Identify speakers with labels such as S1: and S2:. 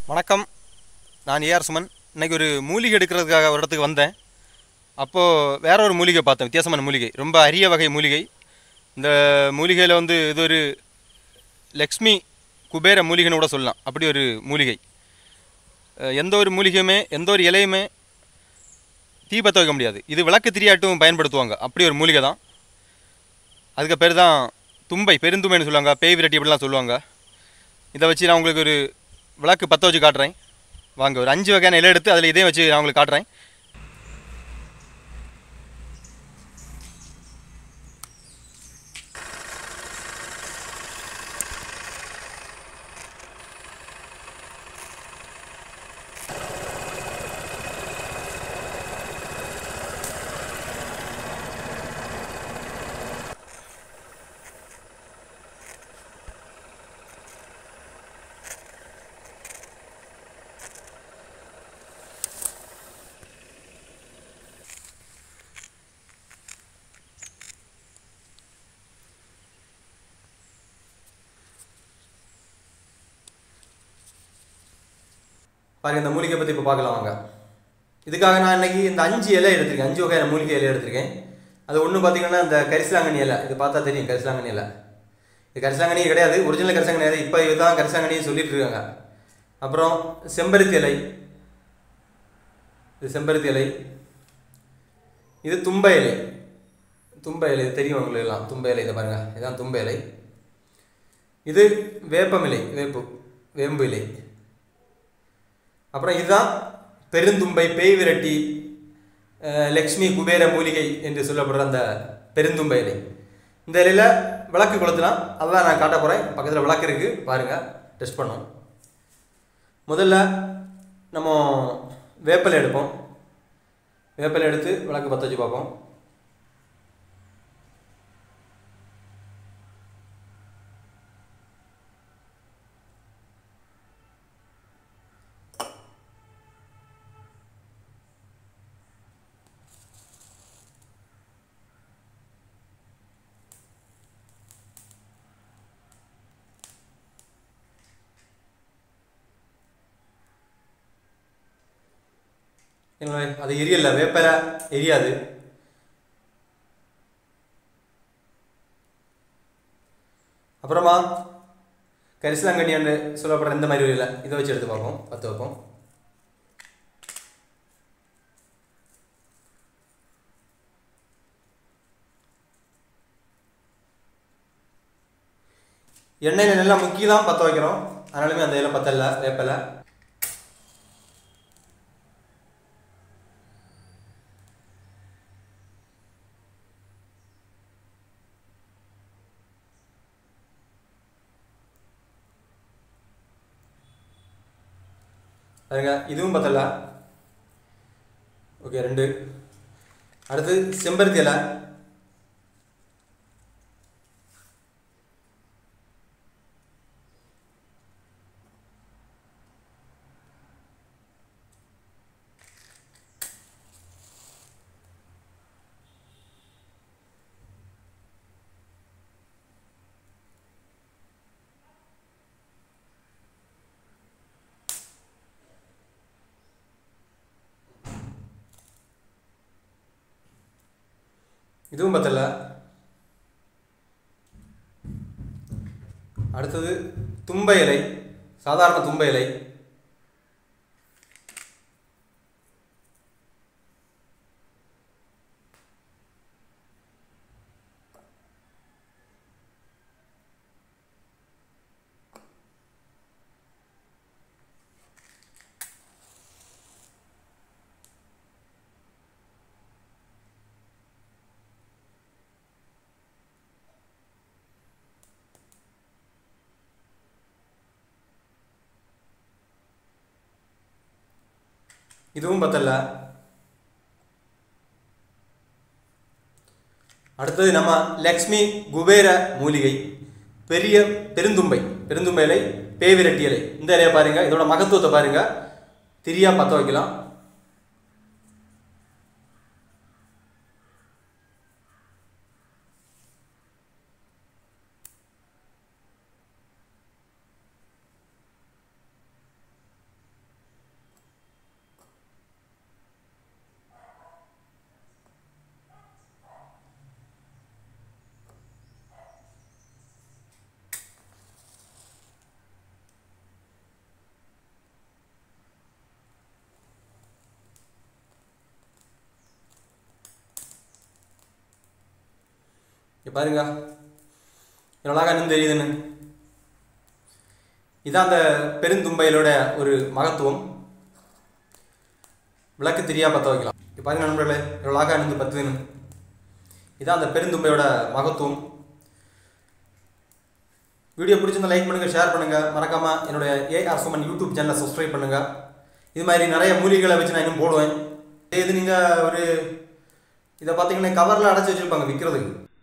S1: வணக்கம். நான் ஏஆர் சுமன். இன்றைக்கி ஒரு மூலிகை எடுக்கிறதுக்காக ஒரு இடத்துக்கு வந்தேன். அப்போது வேற ஒரு மூலிகை பார்த்தேன், வித்தியாசமான மூலிகை, ரொம்ப அரிய வகை மூலிகை. இந்த மூலிகையில் இது ஒரு லக்ஷ்மி குபேர மூலிகைன்னு கூட சொல்லலாம். அப்படி ஒரு மூலிகை. எந்த ஒரு மூலிகையுமே எந்த ஒரு இலையுமே தீ பற்ற வைக்க முடியாது. இது விளக்கு திரியாட்டும் பயன்படுத்துவாங்க. அப்படி ஒரு மூலிகை தான். அதுக்கு பேர் தான் தும்பை, பெருந்தும்பைன்னு சொல்லுவாங்க, பேய் விரட்டி அப்படிலாம் சொல்லுவாங்க. இதை வச்சு நான் உங்களுக்கு ஒரு விளக்கு பற்ற வச்சு காட்டுறேன். வாங்க, ஒரு 5 வகையான இலை எடுத்து அதில் இதையும் வச்சு நான் உங்களுக்கு காட்டுறேன். பாருங்க, இந்த மூலிகை பற்றி இப்போ பார்க்கலாம் வாங்க. இதுக்காக நான் இன்னைக்கு இந்த 5 இலை எடுத்திருக்கேன். 5 வகையான மூலிகை இலை எடுத்திருக்கேன். அது ஒன்று பார்த்தீங்கன்னா இந்த கரிசலாங்கண்ணி இலை. இது பார்த்தா தெரியும், கரிசலாங்கண்ணி இலை. இது கரிசலாங்கண்ணி கிடையாது, ஒரிஜினல் கரிசலாங்கண்ணி இலை. இப்போ இதுதான் கரிசலாங்கண்ணின்னு சொல்லிட்டு இருக்காங்க. அப்புறம் செம்பருத்தி இலை. இது செம்பருத்தி இலை. இது தும்பை இலை. தும்பை இலை இது தெரியும் உங்களுக்கு எல்லாம். தும்பை இலை இதை பாருங்கள், இதுதான் தும்பை இலை. இது வேப்பமிலை, வேம்பு இலை. அப்புறம் இதுதான் பெருந்தும்பை, பேய் விரட்டி, லக்ஷ்மி குபேர மூலிகை என்று சொல்லப்படுற அந்த பெருந்தும்பை இலை. இந்த இலையில் விளக்கு கொளுத்தலாம். அதுதான் நான் காட்ட போகிறேன். பக்கத்தில் விளக்கு இருக்குது, பாருங்கள், டெஸ்ட் பண்ணோம். முதல்ல நம்ம வேப்பலை எடுப்போம். வேப்பலை எடுத்து விளக்கு பற்ற வச்சு பார்ப்போம். அது எரியல, வேப்பலை எரியாது. அப்புறமா கரிசலாங்கண்ணி என்று சொல்லப்படுற இந்த மாதிரி இல்லை, இதை வச்சு எடுத்து பார்ப்போம், பற்ற வைப்போம். எண்ணெயில் நல்லா முக்கி தான் பற்ற வைக்கிறோம். அதனாலுமே அந்த இலை பற்றல, வேப்பலை. பாருங்க, இதுவும் பத்தல. ஓகே, 2. அடுத்து செம்பருத்தி இலை. இதுவும் பத்தல. அடுத்தது தும்பை இலை, சாதாரண தும்பை இலை. இதுவும் பத்தல. அடுத்தது நம்ம லக்ஷ்மி குபேர மூலிகை, பெரிய பெருந்தும்பை இலை, பேய் விரட்டி இலை. இந்த இலையை பாருங்க, இதோட மகத்துவத்தை பாருங்க. திரியா பற்ற வைக்கலாம். பாருங்க எவ்வளோ அழகாக இன்னும் தெரியுதுன்னு. இதான் அந்த பெருந்தும்பையிலோட ஒரு மகத்துவம். விளக்கு தெரியா பற்ற வைக்கலாம். இப்போ பாருங்க நண்பர்களே எவ்வளோ அழகாக இருந்து பத்துதுன்னு. இதான் அந்த பெருந்தும்பையோட மகத்துவம். வீடியோ பிடிச்சிருந்தா லைக் பண்ணுங்கள், ஷேர் பண்ணுங்கள். மறக்காமல் என்னுடைய ஏஆர் சுமன் யூடியூப் சேனலை சப்ஸ்கிரைப் பண்ணுங்கள். இது மாதிரி நிறைய மூலிகைகளை வச்சு நான் இன்னும் போடுவேன். இது நீங்கள் ஒரு இதை பார்த்தீங்கன்னா கவரில் அடைச்சி வச்சுருப்பாங்க விற்கிறதுக்கு.